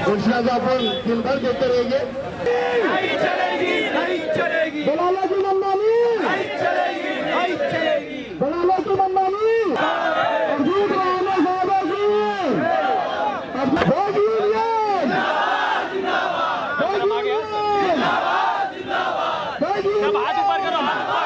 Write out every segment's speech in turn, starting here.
घोषणा को अपन दिनभर देते रहेंगे। नहीं चलेगी, नहीं चलेगी। बलाला की मनमानी नहीं चलेगी, नहीं चलेगी। बलाला की मनमानी अजीत राणा साहब की जिंदाबाद जिंदाबाद जिंदाबाद। हाथ ऊपर करो।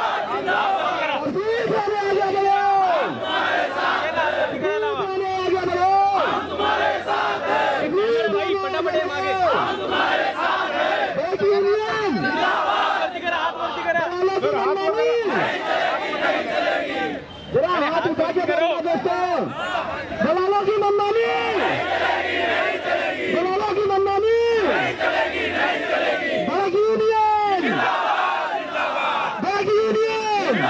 अजीत राणा आगे बढ़ो, हमारे साथ है। आगे बढ़ो, हम तुम्हारे साथ है। भाई फटाफट आगे। हम तुम्हारे साथ है। जिंदाबाद। हाथ वर्ती करा। बलाला की मनमानी नहीं चलेगी। जरा हाथ उठा के करो दोस्तों। बलाला की मनमानी, नहीं चलेगी, बलाला की मनमानी, नहीं चलेगी, नहीं चलेगी। Back union, back union.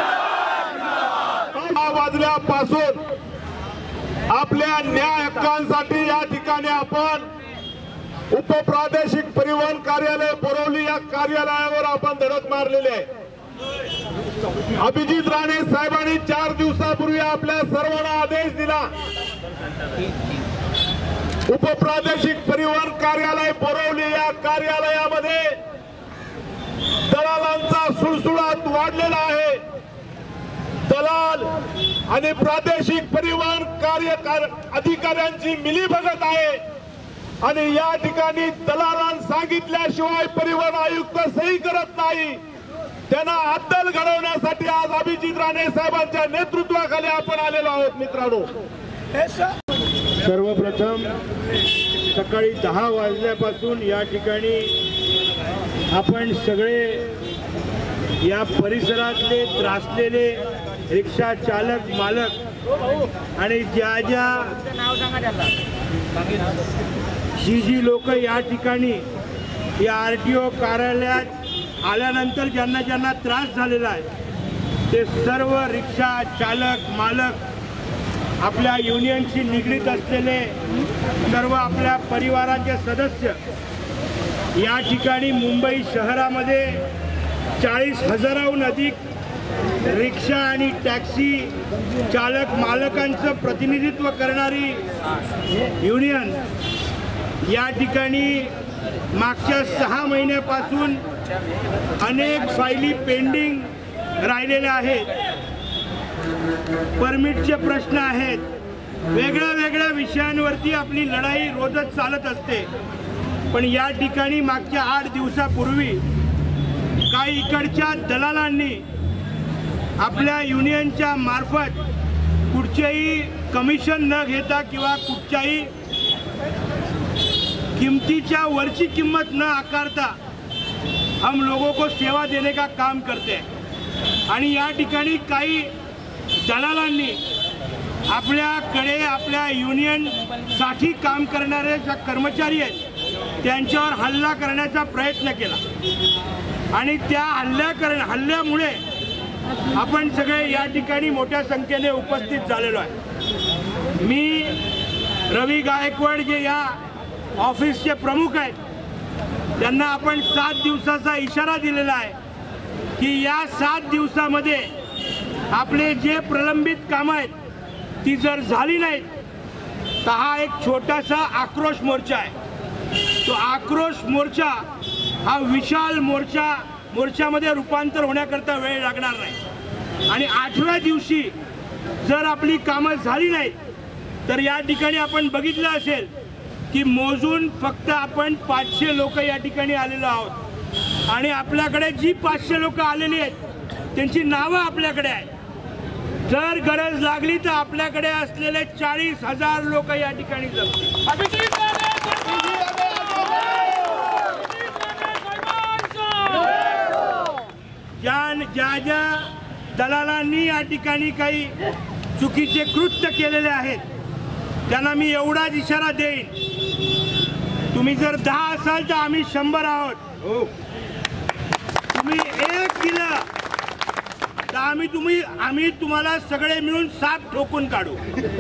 वाजल्यापासून आपल्या न्याय हक्कांसाठी या ठिकाणी आपण उपप्रादेशिक परिवहन कार्यालय बोरवली या कार्यालयावर आपण धडक मारलेली आहे। अभिजित राणे साहेबांनी 4 दिवसापूर्वी आपल्या सर्वांना आदेश दिला, उपप्रादेशिक परिवहन कार्यालय बोरवली या कार्यालयामध्ये दलालांचा सुळसुळाट वाढलेला आहे। दलाल आणि प्रादेशिक परिवहन अधिकाऱ्यांची मिलीभगत आहे आणि या ठिकाणी दलालांना सांगितल्याशिवाय परिवहन आयुक्त सही करत नाही। त्यांना अद्दल घडवण्यासाठी आज अभिजित राणे साहेबांच्या नेतृत्वाखाली आपण आलेलो आहोत। मित्रांनो, सर्वप्रथम सकाळी 10 वाजल्यापासून या ठिकाणी आपण सगळे या परिसरातले त्रासलेले रिक्षा चालक मालक आणि जी लोक या ठिकाणी या RTO कार्यालयात आल्यानंतर ज्यांना त्रास झालेला आहे ते सर्व रिक्षा चालक मालक आपल्या युनियनशी निगडीत असलेले सर्व आपल्या परिवाराचे सदस्य या ठिकाणी मुंबई शहरामध्ये 40,000हून अधिक रिक्षा आणि टॅक्सी चालक मालकांचं प्रतिनिधित्व करणारी युनियन या ठिकाणी मागच्या 6 महिन्यापासून अनेक फायली पेंडिंग राहिलेल्या आहेत। परमिटचे प्रश्न आहेत, वेगळ्या विषयांवरती आपली लढाई रोजच चालत असते। पण या ठिकाणी मागच्या 8 दिवसापूर्वी काही इकडच्या दलालांनी आपल्या युनियनच्या मार्फत कुठचेही कमिशन न घेता किंवा कुठच्याही किमतीच्या वरची किंमत न आकारता हम लोगों को सेवा देने का काम करते हैं। आणि या ठिकाणी काही दलालांनी आपल्याकडे आपल्या युनियनसाठी काम करणारे जे कर्मचारी आहेत त्यांच्यावर हल्ला करण्याचा प्रयत्न केला आणि त्या हल्ल्यामुळे आपण सगळे या ठिकाणी मोठ्या संख्येने उपस्थित झालेलो आहे। मी रवी गायकवाड जे या ऑफिसचे प्रमुख आहेत त्यांना आपण 7 दिवसाचा इशारा दिलेला आहे की या 7 दिवसामध्ये आपले जे प्रलंबित कामं आहेत ती जर झाली नाहीत तर हा एक छोटासा आक्रोश मोर्चा आहे। तो आक्रोश मोर्चा हा विशाल मोर्चामध्ये रूपांतर होण्याकरता वेळ लागणार नाही आणि 8व्या दिवशी जर आपली कामं झाली नाहीत तर या ठिकाणी आपण बघितलं असेल की मोजून फक्त आपण 500 लोक या ठिकाणी आलेलो आहोत आणि आपल्याकडे जी 500 लोक आलेली आहेत त्यांची नावं आपल्याकडे आहेत। जर गरज लागली तर आपल्याकडे असलेले 40,000 लोक या ठिकाणी जमतील। ज्या दलालांनी या ठिकाणी काही चुकीचे कृत्य केलेले आहेत त्यांना मी एवढाच इशारा देईन, तुम्ही जर 10 असाल तर आम्ही 100 आहोत। तुम्ही 1 दिलं तर आम्ही तुम्हाला सगळे मिळून साप ठोकून काढू।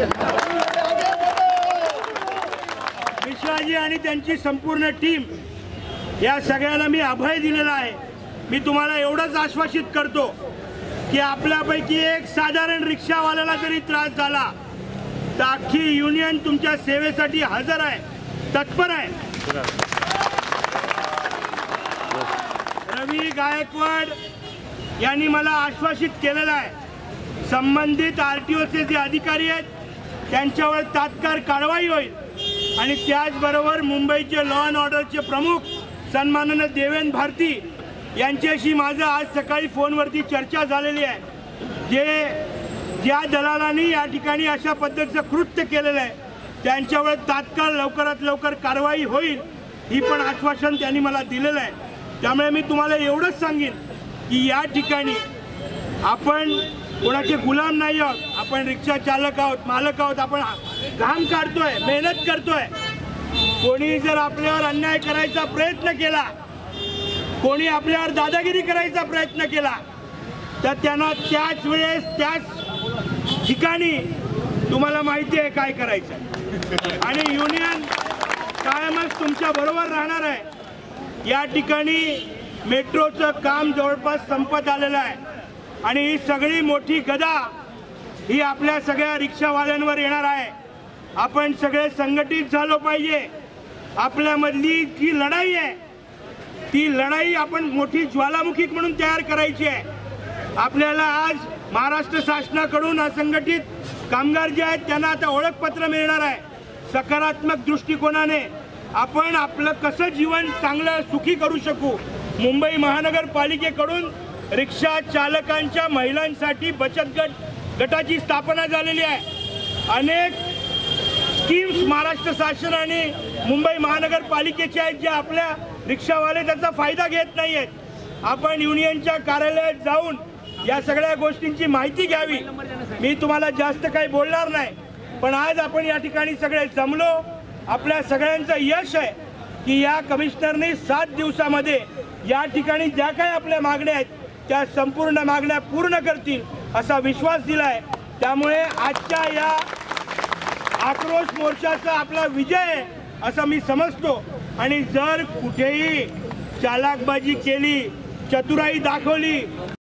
मिश्राजी आणि त्यांची संपूर्ण टीम या सगळ्यांना मी अभय दिलेला आहे। मी तुम्हाला एवढंच आश्वासित करतो की आपल्यापैकी एक साधारण रिक्षावाल्याला जरी त्रास झाला तर अख्खी युनियन तुमच्या सेवेसाठी हजर आहे, तत्पर आहे। रवी गायकवाड यांनी मला आश्वासित केलेलं आहे, संबंधित RTOचे जे अधिकारी आहेत त्यांच्यावर तात्काळ कारवाई होईल आणि त्याचबरोबर मुंबईचे लॉ अँड ऑर्डरचे प्रमुख सन्माननीय देवेंद्र भारती यांच्याशी माझं आज सकाळी फोनवरती चर्चा झालेली आहे। ज्या दलालांनी या ठिकाणी अशा पद्धतीचं कृत्य केलेलं आहे त्यांच्यावर तात्काळ लवकरात लवकर कारवाई होईल ही पण आश्वासन त्यांनी मला दिलेलं आहे। त्यामुळे मी तुम्हाला एवढंच सांगेन की या ठिकाणी आपण कोणाचे गुलाम नाही आहोत, आपण रिक्षा चालक आहोत, मालक आहोत, आपण काम काढतोय, मेहनत करतोय। कोणी जर आपल्यावर अन्याय करायचा प्रयत्न केला, कोणी आपल्यावर दादागिरी करायचा प्रयत्न केला तर त्यांना त्याच वेळेस त्याच ठिकाणी तुम्हाला माहिती आहे काय करायचं आणि युनियन कायमच तुमच्या बरोबर राहणार आहे। या ठिकाणी मेट्रोचं काम जवळपास संपत आलेलं आहे आणि ही सगळी मोठी गदा ही आपल्या सगळ्या रिक्षावाल्यांवर येणार आहे। आपण सगळे संघटित झालो पाहिजे। आपल्यामधली जी लढाई आहे ती लढाई आपण मोठी ज्वालामुखी म्हणून तयार करायची आहे। आपल्याला आज महाराष्ट्र शासनाकडून असंघटित कामगार जे आहेत त्यांना आता ओळखपत्र मिळणार आहे। सकारात्मक दृष्टिकोनाने आपण आपलं कसं जीवन चांगलं सुखी करू शकू। मुंबई महानगरपालिकेकडून रिक्षा चालकांच्या महिलांसाठी बचत गटाची स्थापना झालेली आहे। अनेक स्कीम्स महाराष्ट्र शासन आणि मुंबई महानगरपालिकेचे आहेत जे आपल्या रिक्षावाले त्याचा फायदा घेत नाही आहेत। आपण युनियनच्या कार्यालयात जाऊन या सगळ्या गोष्टींची माहिती घ्यावी। मी तुम्हाला जास्त काही बोलणार नाही, पण आज आपण या ठिकाणी सगळे जमलो। आपल्या सगळ्यांचं यश आहे की या कमिशनरने 7 दिवसामध्ये या ठिकाणी ज्या काही आपल्या मागण्या आहेत त्या संपूर्ण मागण्या पूर्ण करतील असा विश्वास दिला आहे। त्यामुळे आजच्या या आक्रोश मोर्चाचा आपला विजय आहे असं मी समजतो आणि जर कुठेही चालाकबाजी केली, चतुराई दाखवली